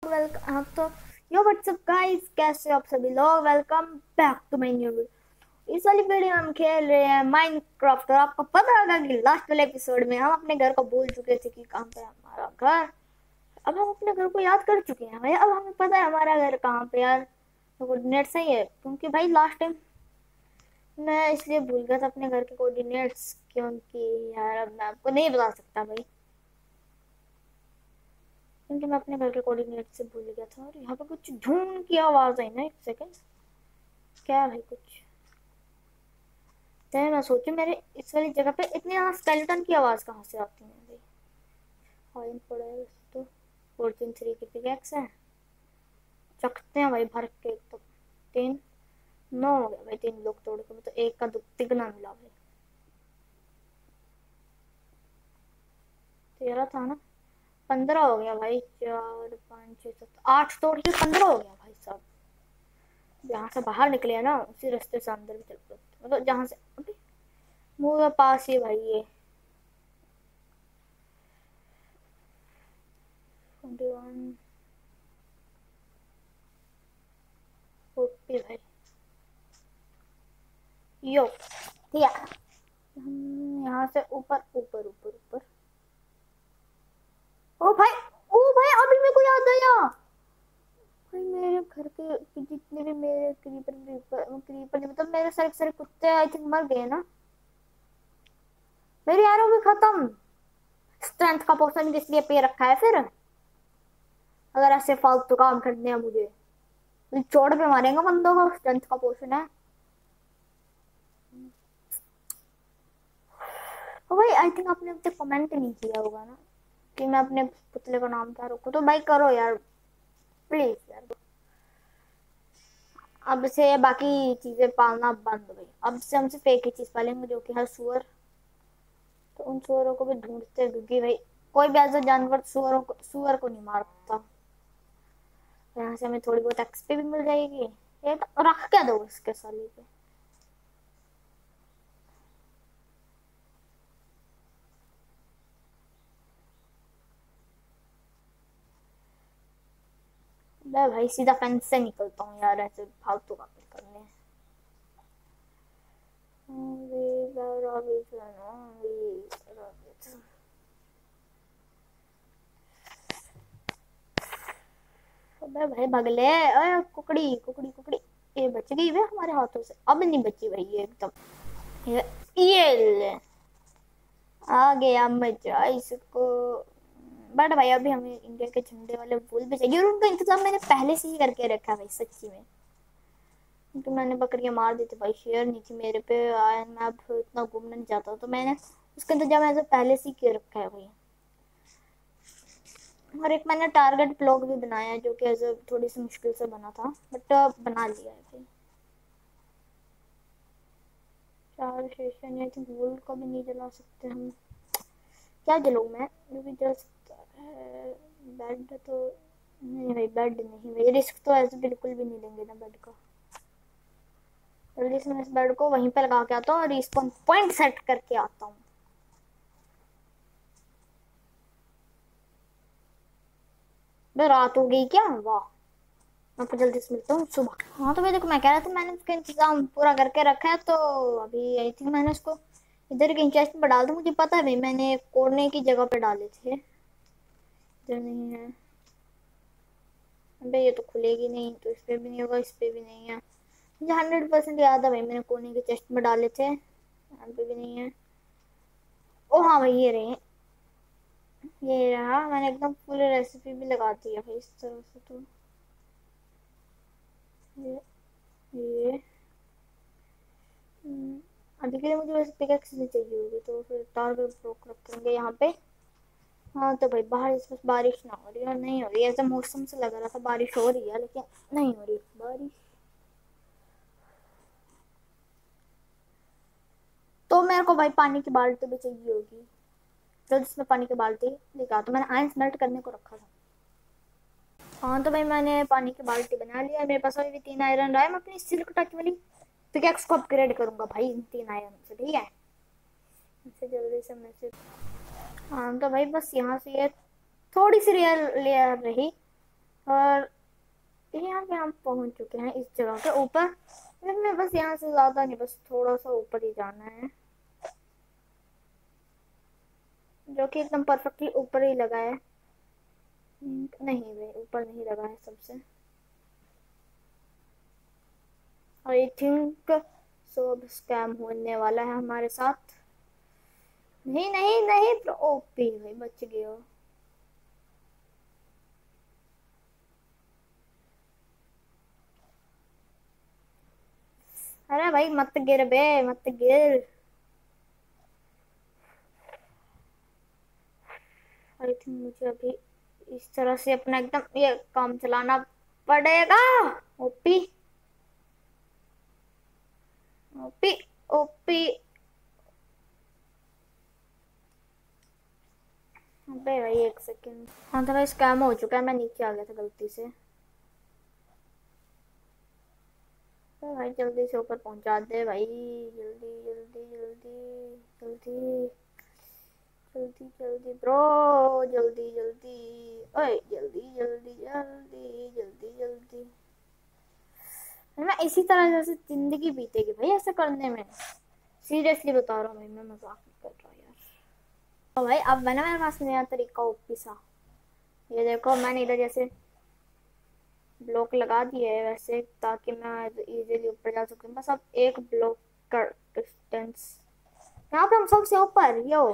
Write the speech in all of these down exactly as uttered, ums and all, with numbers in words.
Welcome. हाँ तो यो WhatsApp guys, कैसे हो आप सभी लोग। Welcome back to my new video. इस वाली वीडियो में हम खेल रहे हैं माइनक्राफ्ट। और आपको पता होगा कि लास्ट वाले एपिसोड में हम अपने घर को भूल चुके थे कि कहाँ पे है हमारा घर। अब हम अपने घर को याद कर चुके हैं भाई। अब हमें पता है हमारा घर कहाँ पे यार। तो कोऑर्डिनेट सही है, क्योंकि भाई लास्ट टाइम मैं इसलिए भूल गया था अपने घर के कोऑर्डिनेट्स, क्योंकि यार अब मैं आपको नहीं बता सकता भाई, क्योंकि मैं अपने घर के कोऑर्डिनेट से भूल गया था। और यहाँ पे कुछ झूम की आवाज आई ना, एक सेकंड। क्या है भाई कुछ? तो मैं सोचू मेरे इस वाली जगह पे इतनी ज्यादा स्केलेटन की आवाज कहाँ से आती है भाई। फाइन पड़ा है तो फोर्टीन थ्री की पिकैक्स है। चखते हैं भाई भर के। तो तीन नौ हो गया भाई। तीन लोग तोड़ के तो एक का तिगना मिला भाई। तेरह था ना, पंद्रह हो गया भाई। चार पाँच छः सात आठ तोड़ के पंद्रह हो गया भाई साहब। जहाँ से बाहर निकले हैं ना उसी रास्ते से अंदर भी चल पड़ते, मतलब जहाँ से मुँह पास ही भाई। ये ट्वेंटी वन ओके भाई। यो या हम यहाँ से ऊपर ऊपर ऊपर ऊपर। ओ भाई, ओ भाई अभी मेरे को याद आया भाई। मेरे घर के जितने भी मेरे क्रीपर क्रीपर क्रीपर नहीं, मतलब मेरे सारे सारे कुत्ते आई थिंक मर गए ना। मेरी एरो भी खत्म। स्ट्रेंथ का पोशन किस लिए पे रखा है फिर, अगर ऐसे फालतू काम करने हैं मुझे। चोट पे मारेंगे बंदों को। स्ट्रेंथ का पोशन है तो भाई। आई थिंक आपने अब तक कमेंट नहीं किया होगा ना कि मैं अपने पुतले का नाम क्या रखूं। तो भाई करो यार प्लीज यार। अब से बाकी चीजें पालना बंद भाई। अब से हम सिर्फ एक ही चीज पालेंगे, जो कि है सुअर। तो उन सुअरों को भी ढूंढते हैं, क्योंकि भाई कोई भी ऐसा जानवर सुअरों को सुअर को नहीं मारता। यहाँ से हमें थोड़ी बहुत एक्सपी भी मिल जाएगी। ये तो रख क्या दो इसके साले पे। मैं भाई सीधा फेंस से निकलता हूँ यार, ऐसे फालतू काम नहीं करने। अबे भाई भगले। अरे कुकड़ी कुकड़ी कुकड़ी, ये बच गई वे हमारे हाथों से। अब नहीं बची भाई ये एकदम। ये, ये ले आ गया मजा इसको। बट भाई अभी हमें इंडिया के झंडे वाले फूल भी चाहिए, और उनका इंतजाम मैंने पहले से ही करके रखा है भाई सच्ची में। तो मैंने बकरियां मार दी थी भाई, शेयर नहीं थी मेरे पे। मैं अब इतना घूमने नहीं जाता, तो मैंने उसका इंतजाम ऐसे पहले से ही किया रखा है भाई। और एक मैंने टारगेट ब्लॉक भी बनाया है, जो कि ऐसे थोड़ी सी मुश्किल से बना था, बट बना लिया है भाई। चार स्टेशन आई थिंक वुल को भी नहीं जला सकते हम। क्या जलाऊं मैं, जो भी जल सकता है। बेड तो नहीं भाई, बेड नहीं भाई। रिस्क तो ऐसे बिल्कुल भी नहीं लेंगे ना बेड का। जल्दी से मैं इस बेड को वहीं पे लगा के आता हूँ और रिस्पॉन पॉइंट सेट करके आता हूँ। रात हो गई क्या? वाह। मैं आपको जल्दी से मिलता हूँ सुबह। हाँ तो भाई देखो, मैं कह रहा था मैंने उसका इंतजाम पूरा करके रखा है। तो अभी आई थिंक मैंने उसको इधर के चेस्ट में डाल दूँ। मुझे पता है भाई, मैंने कोने की जगह पे डाले थे। इधर नहीं है। अबे ये तो खुलेगी नहीं, तो इस पे भी नहीं होगा, इस पे भी नहीं है। मुझे हंड्रेड परसेंट याद है भाई, मैंने कोने के चेस्ट में डाले थे। यहाँ पे भी नहीं है। ओ हाँ भाई ये रहे, ये रहा। मैंने एकदम फुल रेसिपी भी लगा दी है भाई इस तरह से। तो ये ये हम्म, अभी के लिए मुझे वैसे पिकैक्स नहीं चाहिए होगी, तो फिर टारगेट ब्लॉक रखेंगे यहाँ पे। हाँ तो भाई बाहर इस वक्त बारिश ना हो रही, और नहीं हो रही। ऐसा मौसम से लग रहा था बारिश हो रही है, लेकिन नहीं हो रही बारिश। तो मेरे को भाई पानी की बाल्टी भी चाहिए होगी, तो जिसमें पानी की बाल्टी लेकर तो मैंने आयंस मेल्ट करने को रखा था। हाँ तो भाई मैंने पानी की बाल्टी बना लिया। मेरे पास अभी भी तीन आयरन रहा है। मैं अपनी सिल्क टच वाली पिकैक्स को अपग्रेड करूंगा भाई इन तीन आयरन से, ठीक है। इससे जल्दी से मैसेज। हाँ तो भाई बस यहाँ से ये थोड़ी सी रेयर लेयर रही, और यहाँ पे हम पहुंच चुके हैं इस जगह के ऊपर। लेकिन बस यहाँ से ज्यादा नहीं, बस थोड़ा सा ऊपर ही जाना है, जो कि एकदम परफेक्टली ऊपर ही लगा है। नहीं भाई, ऊपर नहीं लगा है सबसे। आई थिंक सब स्कैम होने वाला है हमारे साथ। नहीं नहीं नहीं, ओपी भाई बच गए हो। अरे भाई मत गिर बे, मत गिर। आई थिंक मुझे अभी इस तरह से अपना एकदम ये काम चलाना पड़ेगा। OP OP OP. अबे भाई एक सेकंड। हाँ तो भाई स्कैम हो चुका है, मैं नीचे आ गया था गलती से। तो भाई जल्दी से ऊपर पहुंचा दे भाई, जल्दी जल्दी जल्दी जल्दी जल्दी जल्दी ब्रो, जल्दी जल्दी। ओए जल्दी जल्दी जल्दी जल्दी जल्दी। मैं इसी तरह जैसे जिंदगी बीतेगी भाई ऐसे करने में। सीरियसली बता रहा हूँ भाई, मैं मजाक नहीं कर रहा यार। तो भाई अब मैंने मेरे पास नया तरीका ओपी सा। ये देखो मैंने इधर जैसे ब्लॉक लगा दिए है वैसे, ताकि मैं इजीली ऊपर जा सकूं। बस अब एक ब्लॉक का डिस्टेंस, यहाँ पे हम सबसे ऊपर। यो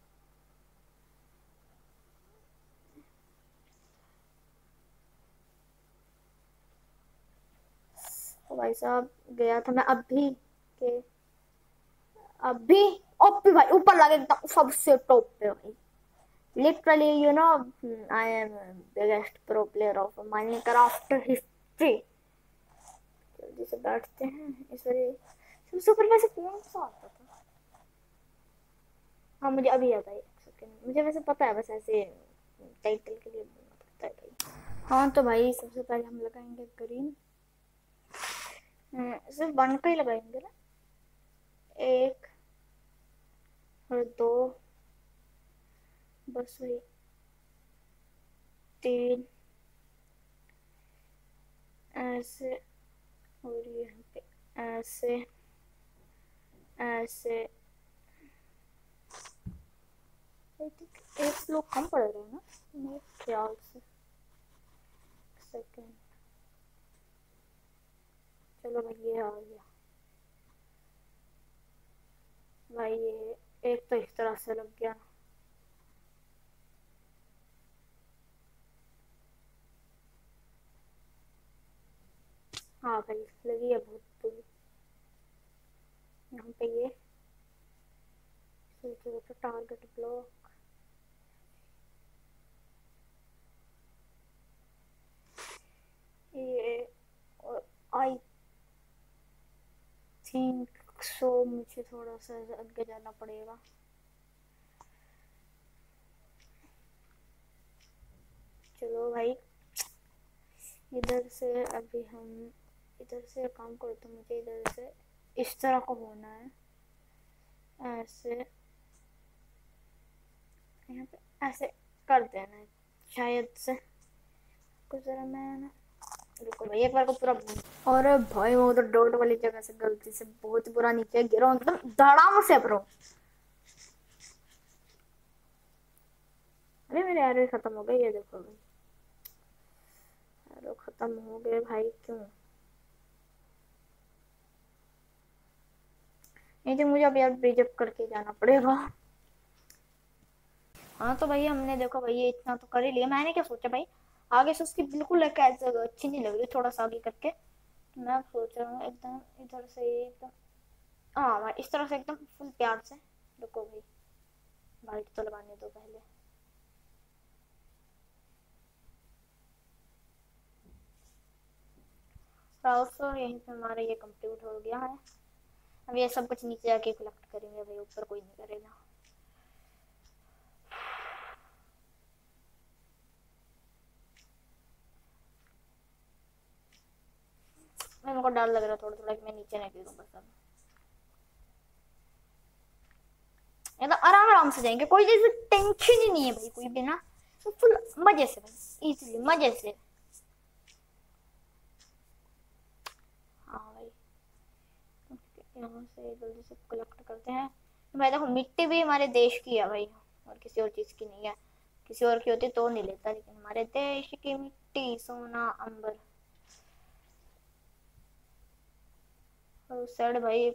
तो भाई साहब गया था मैं अभी के अभी। ओपी भाई ऊपर लगे एकदम सबसे टॉप पे भाई। Literally you know I am biggest pro player of Minecraft history. जल्दी से बैठते हैं इस वाले सबसे ऊपर। वैसे कौन सा आता था? हाँ मुझे अभी आता है, एक सेकंड। मुझे वैसे पता है, बस ऐसे टाइटल के लिए बोलना पड़ता है भाई। हाँ तो भाई सबसे पहले हम लगाएंगे ग्रीन। सिर्फ वन का ही लगाएंगे ना, एक और दो, बस वही तीन ऐसे, और यहाँ पे ऐसे ऐसे। एक लोग कम पड़ रहे हैं ना मेरे ख्याल से। सेकंड, चलो भाई ये आ गया भाई। ये एक तो इस तरह से लग गया। हाँ भाई लगी है बहुत बुरी। यहाँ पे ये टारगेट ब्लॉक। ये और आई थिंक सो मुझे थोड़ा सा आगे जाना पड़ेगा। चलो भाई इधर से अभी हम इधर से काम करो, तो मुझे इधर से इस तरह का होना है, ऐसे यहाँ पे ऐसे कर देना है शायद से। कुछ जरा मैं ना रुको भाई एक बार को पूरा। और भाई मैं उधर डॉट वाली जगह से गलती से बहुत बुरा नीचे गिरा एकदम धड़ाम से ब्रो। अरे मेरे एरो खत्म हो गए, ये देखो भाई एरो खत्म हो गए भाई। क्यों? नहीं तो मुझे अब यार ब्रिज अप करके जाना पड़ेगा। हाँ तो भाई हमने देखो भाई ये इतना तो कर ही लिया। मैंने क्या सोचा भाई, आगे से उसकी बिल्कुल एक जगह अच्छी नहीं लग रही, थोड़ा सा आगे करके। तो मैं सोच रहा हूँ एकदम इधर से एकदम, हाँ भाई इस तरह से एकदम फुल प्यार से। रुको भाई वाइट तो लगाने दो पहले। तो यहीं पे हमारा ये कंप्लीट हो गया है। अब ये सब कुछ नीचे जाके कलेक्ट करेंगे भाई, ऊपर कोई नहीं करेगा। मेरे को डर लग रहा है थोड़ा थोड़ा कि मैं नीचे नहीं गिरूं। बस अब ये तो आराम आराम से जाएंगे, कोई जैसे टेंशन ही नहीं है भाई कोई भी ना। तो फुल मजे से भाई, इजीली मजे से। यहाँ से जल्दी से कलेक्ट करते हैं। भाई देखो मिट्टी भी हमारे देश की है भाई, और किसी और चीज की नहीं है। किसी और की होती तो नहीं लेता, लेकिन हमारे देश की मिट्टी सोना अंबर। और साइड भाई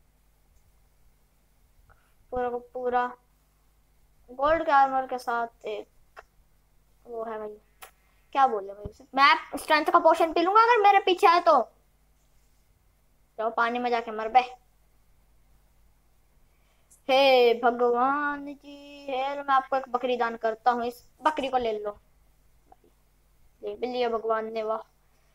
पूरा का पूरा गोल्ड के आर्मर के साथ एक वो है भाई, क्या बोले भाई उसे, मैं स्ट्रेंथ का पोशन पी लूंगा अगर मेरे पीछे आए तो। जाओ पानी में जाके मर बे। हे भगवान जी, हे मैं आपको एक बकरी दान करता हूँ, इस बकरी को ले लो। ले भी लिया भगवान ने, वाह।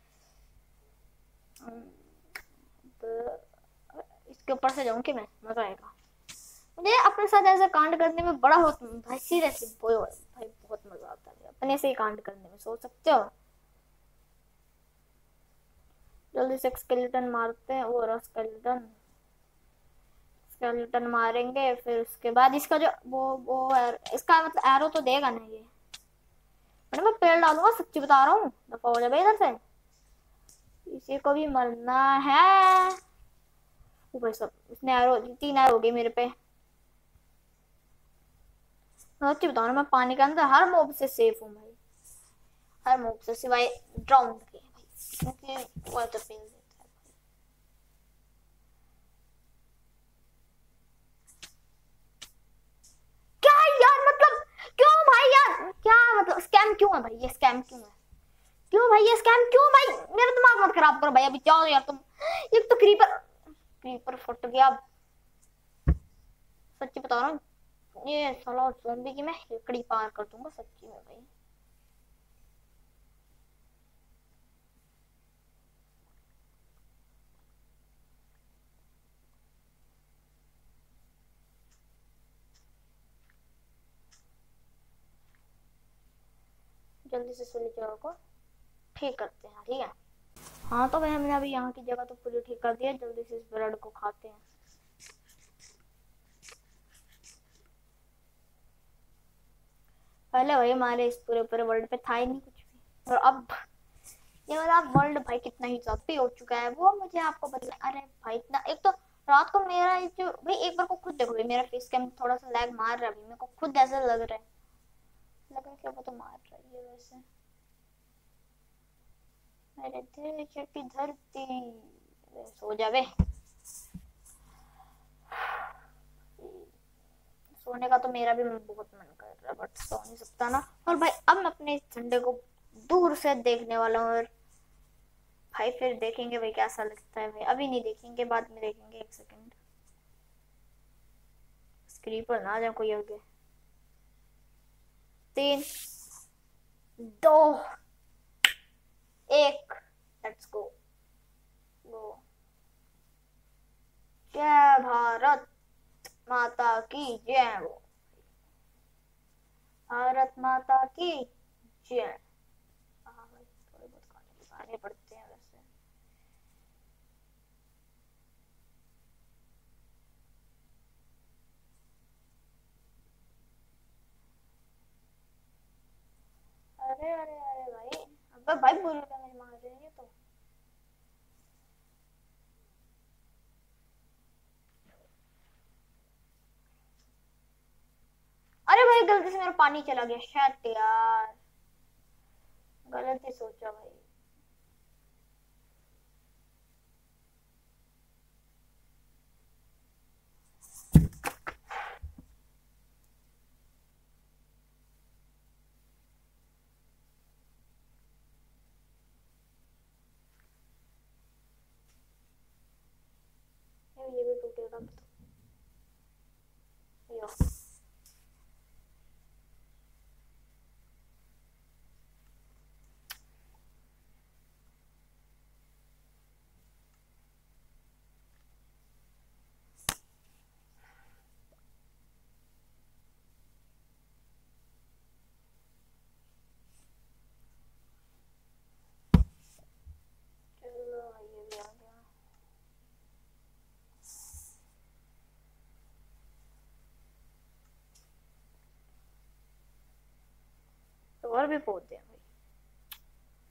तो इसके ऊपर से जाऊं कि मैं, मजा आएगा मुझे अपने साथ ऐसा कांड करने में। बड़ा बहुत भाई सीरियसली भाई बहुत मजा आता है अपने से ही कांड करने में, सोच सकते हो। जल्दी से स्केलेटन मारते हैं, वो स्केलेटन स्केलेटन मारेंगे, फिर उसके बाद इसका जो वो वो एर, इसका मतलब एरो तो देगा ना ये। मैं पेड़ डालूंगा, सच्ची बता रहा हूँ, दफा हो जाए इधर से। इसी को भी मरना है। ओ भाई सब उसने एरो, तीन एरो हो गई मेरे पे। सच्ची बता रहा हूँ, मैं पानी के अंदर हर मॉब से सेफ हूँ भाई, हर मॉब से सिवाय ड्राउंड के भाई, क्योंकि वो तो पेल देता है। क्या यार मतलब, क्यों भाई यार, क्या मतलब स्कैम क्यों है भाई, ये स्कैम क्यों है, क्यों भाई ये स्कैम क्यों भाई, मेरा दिमाग मत खराब करो भाई, अभी जाओ यार तुम। एक तो क्रीपर क्रीपर फट गया। सच्ची बता रहा हूँ, ये साला ज़ॉम्बी की मैं हेकड़ी पार कर दूंगा सच्ची में भाई। जल्दी से सुलेजर को ठीक करते हैं, ठीक है। हाँ तो भाई हमने अभी यहाँ की जगह तो पूरी ठीक कर दी है, जल्दी से इस ब्रेड को खाते हैं। पहले भाई हमारे इस पूरे पूरे वर्ल्ड पे था ही नहीं कुछ भी, और अब ये वाला वर्ल्ड भाई कितना ही ज्यादा हो चुका है वो मुझे आपको बता। अरे भाई इतना, एक तो रात को मेरा जो भाई, एक बार को खुद देखो भाई, मेरा फेस कैम थोड़ा सा लैग मार रहा है अभी, मेरे को खुद ऐसा लग रहा है, लगा क्या वो तो मार रही है वैसे। मेरे देश की धरती, सो जावे। सोने का तो मेरा भी बहुत मन कर रहा है, बट सो नहीं सकता ना। और भाई अब मैं अपने झंडे को दूर से देखने वाला हूँ, और भाई फिर देखेंगे भाई कैसा लगता है भाई, अभी नहीं देखेंगे, बाद में देखेंगे। एक सेकंड, स्क्रीपर ना जाए कोई आगे। तीन, दो, एक, लेट्स गो गो। जय भारत माता की जय, वो भारत माता की जय। हाँ भाई थोड़े बहुत गाने गाने पड़ते हैं वैसे। अरे अरे अरे भाई, अबे भाई बोल रहा मेरी मार रही है तो। अरे भाई गलती से मेरा पानी चला गया, शट यार, गलत ही सोचा भाई। ये भी टूटेगा तो यो। चलो ये भी आ गया। तो और भी पौधे हैं भाई,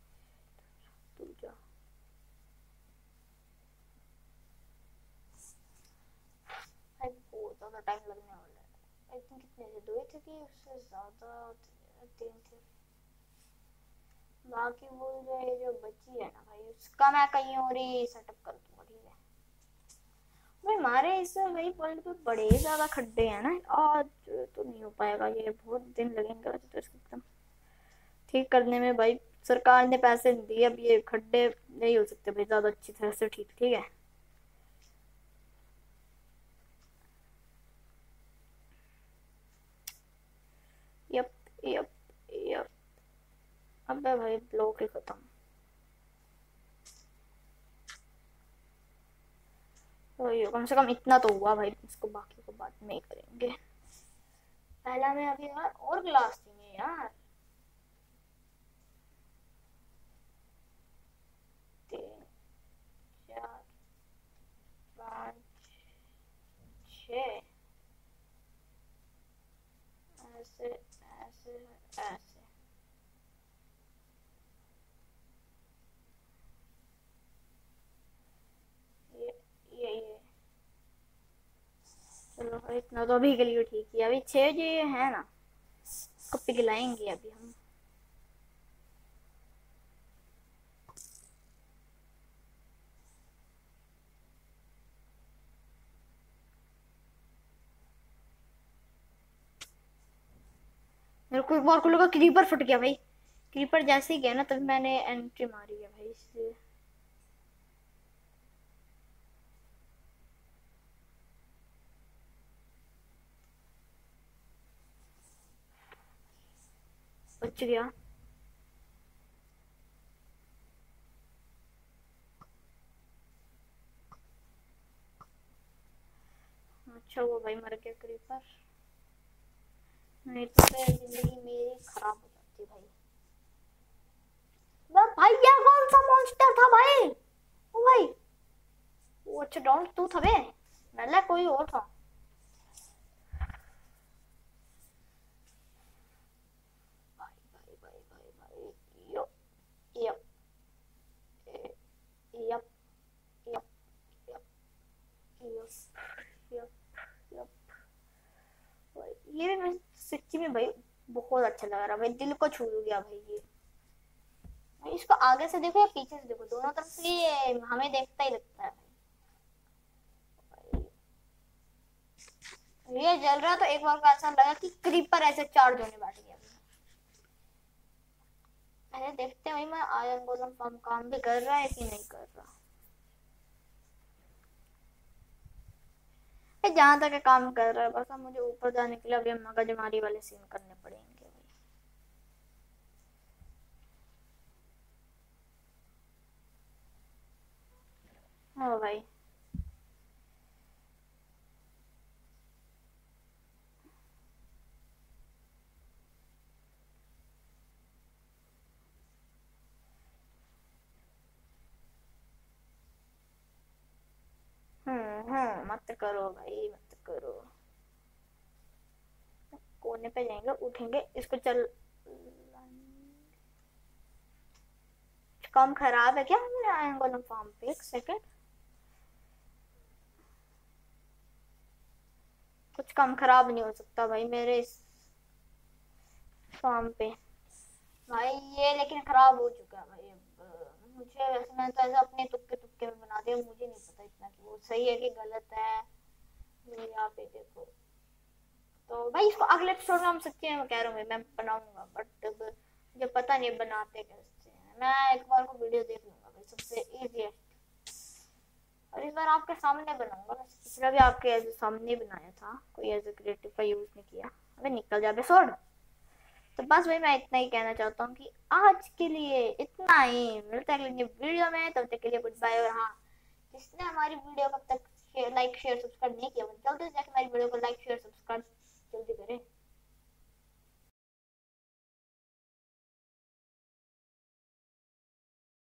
तू जा। टाइम लगने वाला है। आई थिंक कितने थे, दो ही थे कि उससे ज़्यादा, तीन थे। बाकी वो जो ये जो बची है ना भाई, उसका मैं कहीं और ही सेटअप कर दूंगा, ठीक है भाई। हमारे इस वही पॉइंट पे बड़े ज़्यादा खड्डे हैं ना, आज तो नहीं हो पाएगा, ये बहुत दिन लगेंगे वैसे तो इसको एकदम ठीक करने में भाई। सरकार ने पैसे नहीं दिए, अब ये खड्डे नहीं हो सकते भाई ज़्यादा अच्छी तरह से ठीक, ठीक है। Yup yup yup. अबे भाई ब्लॉक ही खत्म। तो ये कम से कम इतना तो हुआ भाई, इसको बाकी को बाद में ही करेंगे। पहला में अभी यार और ग्लास चाहिए यार। तीन, चार, पाँच, छः, ऐसे ऐसे ऐसे। ये ये ये चलो भाई, इतना तो अभी के लिए ठीक है। अभी छः जो ये है ना, कब पिघलाएंगे अभी हम। मेरे को एक बार को लगा क्रीपर फट गया भाई। क्रीपर जैसे ही गया ना, तभी मैंने एंट्री मारी है भाई, इसलिए। बच गया। अच्छा वो भाई मर गया क्रीपर, नहीं तो फिर जिंदगी मेरी खराब हो जाती भाई। बस भाई ये कौन सा मॉन्स्टर था भाई? ओ भाई, वो अच्छा डॉन तू था बे, मैंने कोई और था। भाई भाई भाई भाई भाई, yo yup yup yup yup yup yup yup. ये भी मैं सच्ची में भाई बहुत अच्छा लग रहा भाई, दिल को छू गया भाई ये। इसको आगे से देखो या पीछे से देखो, दोनों तरफ से ये हमें देखता ही लगता है भाई। ये जल रहा तो एक बार को ऐसा लगा कि क्रीपर ऐसे चार्ज होने बैठ गया। अरे देखते हैं भाई, मैं आयरन गोलम फार्म काम भी कर रहा है कि नहीं कर रहा। जहाँ तक काम कर रहा है बस, अब मुझे ऊपर जाने के लिए अभी मगजमारी वाले सीन करने पड़ेंगे भाई। हाँ भाई, हम्म हम्म मत करो भाई, मत करो। कोने पे जाएंगे, उठेंगे इसको, चल। काम खराब है क्या हमारे आयरन गोलम फार्म पे? एक सेकंड, कुछ काम खराब नहीं हो सकता भाई मेरे इस फार्म पे भाई। ये लेकिन खराब हो चुका है भाई। अब मुझे वैसे, मैं तो ऐसा अपने तुक्के तुक्के में बना दिया, मुझे नहीं पता इतना कि वो सही है कि गलत है। ये यहाँ पे देखो, तो भाई इसको अगले एपिसोड में हम सच्ची में कह रहा हूँ मैं बनाऊंगा, बट अब मुझे पता नहीं बनाते कैसे हैं। मैं एक बार को वीडियो देख लूंगा भाई, सबसे इजीएस्ट। और इस बार आपके सामने बनाऊंगा। वैसे पिछला भी आपके ऐसे सामने बनाया था, कोई ऐसे क्रिएटिव का यूज नहीं किया। अबे निकल जा एपिसोड। तो बस भाई मैं इतना ही कहना चाहता हूँ कि आज के लिए इतना ही। मिलता है अगली वीडियो में, तब तक के लिए गुड बाय। और हाँ, जिसने हमारी वीडियो को अब तक लाइक शेयर सब्सक्राइब नहीं किया, जल्दी से जाकर हमारी वीडियो को लाइक शेयर सब्सक्राइब जल्दी करें।